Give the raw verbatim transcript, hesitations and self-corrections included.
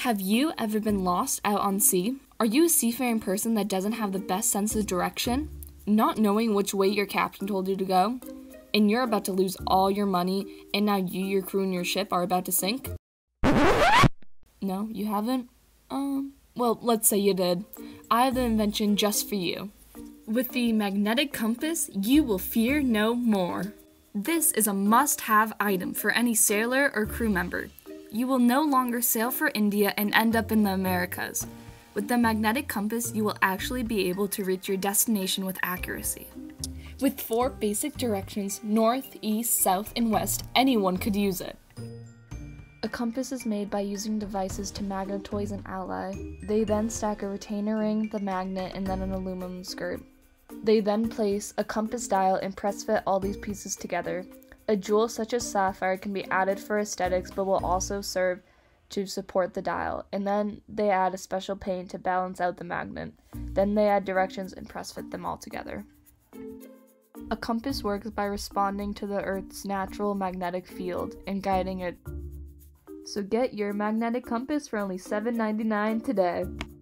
Have you ever been lost out on sea? Are you a seafaring person that doesn't have the best sense of direction? Not knowing which way your captain told you to go? And you're about to lose all your money, and now you, your crew, and your ship are about to sink? No, you haven't? Um, well, let's say you did. I have the invention just for you. With the magnetic compass, you will fear no more. This is a must-have item for any sailor or crew member. You will no longer sail for India and end up in the Americas. With the magnetic compass, you will actually be able to reach your destination with accuracy. With four basic directions, north, east, south, and west, anyone could use it. A compass is made by using devices to magnetize an ally. They then stack a retainer ring, the magnet, and then an aluminum skirt. They then place a compass dial and press fit all these pieces together. A jewel such as sapphire can be added for aesthetics but will also serve to support the dial, and then they add a special paint to balance out the magnet. Then they add directions and press fit them all together. A compass works by responding to the Earth's natural magnetic field and guiding it. So get your magnetic compass for only seven ninety-nine today.